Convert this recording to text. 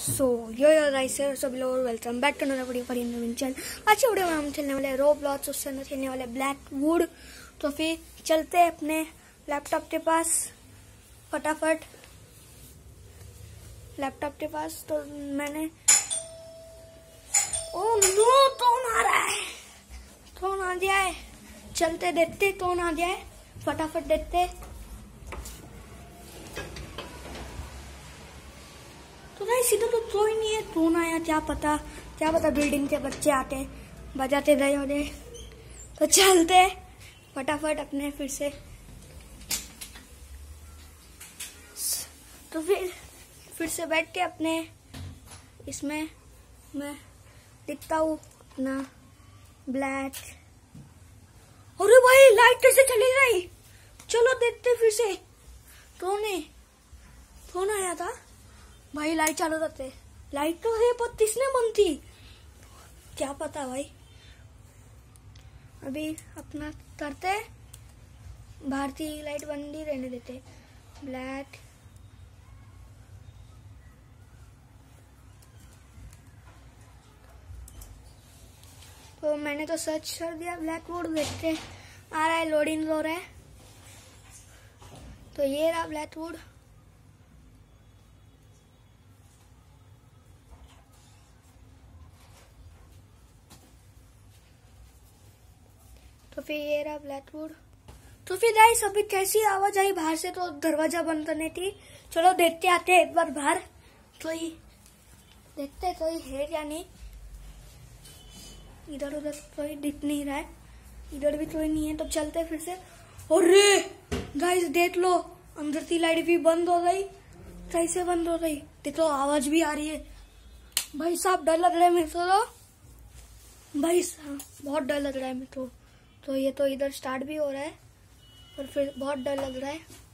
सो यो guys सभी लोग welcome back to another video for नवीन चैनल। आज के वीडियो में हम खेलने वाले रोब्लॉक्स, उससे अंदर खेलने वाले ब्लैक वुड। तो फिर चलते हैं अपने लैपटॉप के पास फटाफट। लैपटॉप के पास तो मैंने ओ नो टोन आ रहा है, टोन आ गया है। चलते देखते टोन आ गया है, फटाफट देखते। तो भाई सीधा तो कोई नहीं है, टोन आया। क्या पता बिल्डिंग के बच्चे आते बजाते रहे होंगे। तो चलते फटाफट अपने फिर से। तो फिर से बैठ के अपने इसमें मैं दिखता हूँ अपना ब्लैक। अरे भाई लाइट कैसे चली गई? चलो देखते फिर से। टोन आया था भाई, लाइट चालू करते। लाइट तो है पर किसने बंद थी क्या पता भाई। अभी अपना करते, भारतीय लाइट बंद ही रहने देते। ब्लैक तो मैंने तो सर्च कर दिया ब्लैक वुड। देखते आ रहा है, लोडिंग हो रहा है। तो ये रहा ब्लैक वुड। तो फिर ये रहा ब्लैक वुड। तो फिर गाइस अभी कैसी आवाज आई बाहर से, तो दरवाजा बंद करने थी। चलो देखते आते हैं एक बार बाहर। तो ही देखते कोई है या नहीं। इधर उधर कोई दिख नहीं रहा है, इधर भी कोई नहीं है। तो चलते फिर से। अरे गाइस देख लो, अंदर की लाइट भी बंद हो गई। कैसे बंद हो गई? देखो आवाज भी आ रही है। भाई साहब डर लग रहा है मेरे को। भाई साहब बहुत डर लग रहा है मेरे को। तो ये तो इधर स्टार्ट भी हो रहा है और फिर बहुत डर लग रहा है।